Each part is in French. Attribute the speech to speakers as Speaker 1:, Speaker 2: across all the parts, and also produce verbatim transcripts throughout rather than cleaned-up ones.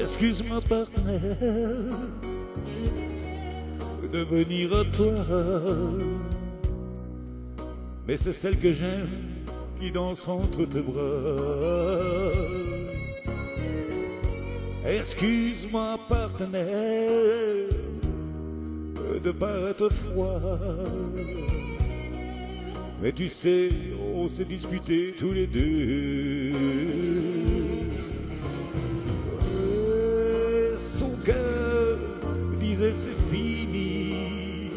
Speaker 1: Excuse-moi partenaire de venir à toi, mais c'est celle que j'aime qui danse entre tes bras. Excuse-moi partenaire de paraître froid, mais tu sais, on s'est disputé tous les deux. Et son cœur disait c'est fini,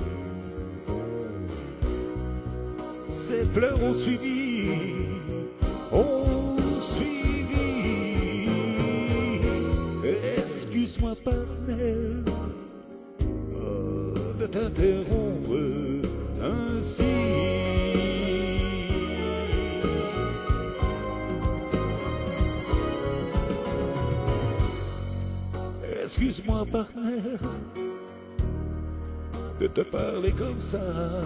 Speaker 1: ses pleurs ont suivi, ont suivi. Excuse-moi partenaire de t'interrompre ainsi. Excuse-moi partenaire de te parler comme ça,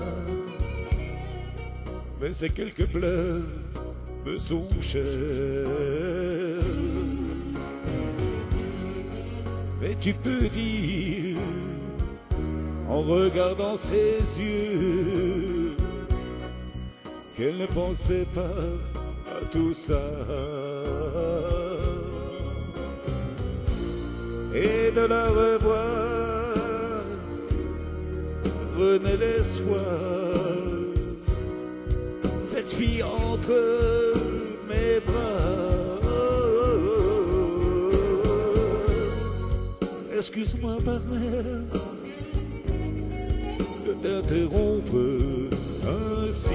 Speaker 1: mais ces quelques pleurs me sont chers. Mais tu peux dire en regardant ses yeux qu'elle ne pensait pas à tout ça, et de la revoir renaît l'espoir, cette fille entre mes bras. Excuse-moi partenaire de t'interrompre ainsi.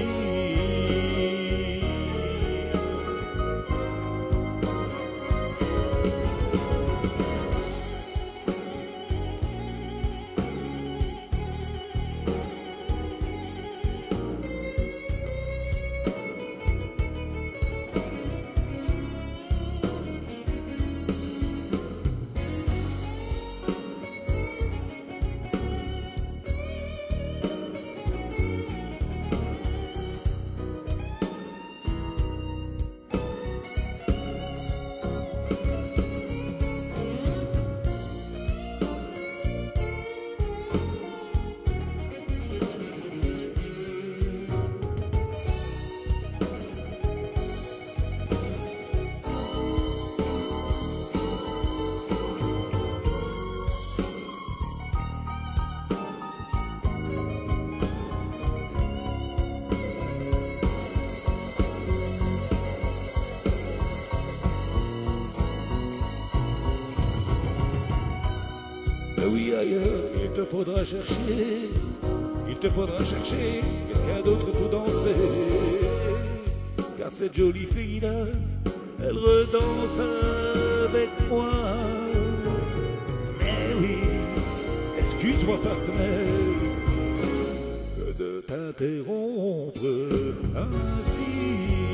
Speaker 1: Oui, ailleurs, il te faudra chercher, il te faudra chercher quelqu'un d'autre pour danser, car cette jolie fille-là, elle redanse avec moi. Mais oui, excuse-moi partenaire de t'interrompre ainsi.